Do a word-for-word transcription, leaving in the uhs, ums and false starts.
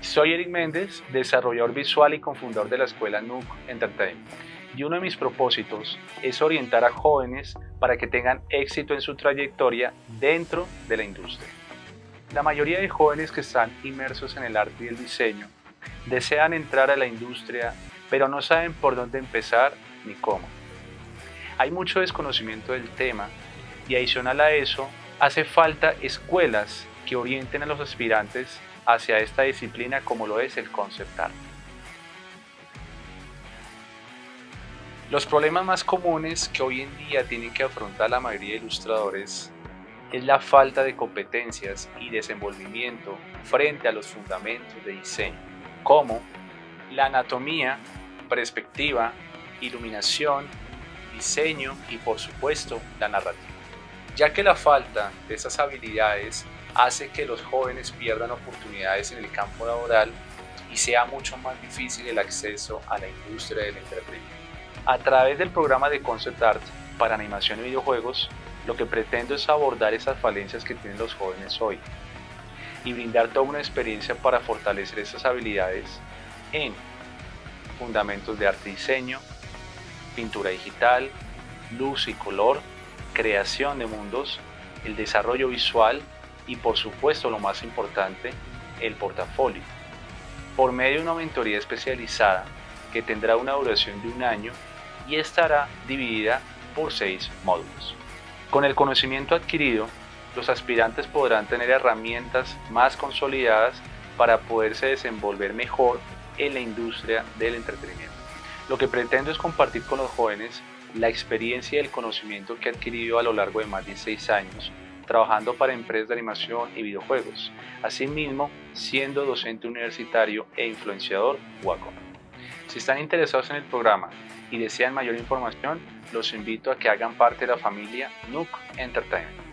Soy Eric Méndez, desarrollador visual y cofundador de la escuela Nook Entertainment. Y uno de mis propósitos es orientar a jóvenes para que tengan éxito en su trayectoria dentro de la industria. La mayoría de jóvenes que están inmersos en el arte y el diseño desean entrar a la industria, pero no saben por dónde empezar ni cómo. Hay mucho desconocimiento del tema y adicional a eso, hace falta escuelas que orienten a los aspirantes hacia esta disciplina como lo es el concept art. Los problemas más comunes que hoy en día tienen que afrontar la mayoría de ilustradores es la falta de competencias y desenvolvimiento frente a los fundamentos de diseño, como la anatomía, perspectiva, iluminación, diseño y por supuesto la narrativa, ya que la falta de esas habilidades hace que los jóvenes pierdan oportunidades en el campo laboral y sea mucho más difícil el acceso a la industria del entretenimiento. A través del programa de Concept Art para animación y videojuegos, lo que pretendo es abordar esas falencias que tienen los jóvenes hoy y brindar toda una experiencia para fortalecer esas habilidades en fundamentos de arte y diseño, pintura digital, luz y color, creación de mundos, el desarrollo visual y por supuesto lo más importante, el portafolio, por medio de una mentoría especializada que tendrá una duración de un año y estará dividida por seis módulos. Con el conocimiento adquirido, los aspirantes podrán tener herramientas más consolidadas para poderse desenvolver mejor en la industria del entretenimiento. Lo que pretendo es compartir con los jóvenes la experiencia y el conocimiento que he adquirido a lo largo de más de seis años trabajando para empresas de animación y videojuegos, asimismo siendo docente universitario e influenciador Wacom. Si están interesados en el programa y desean mayor información, los invito a que hagan parte de la familia Nook Entertainment.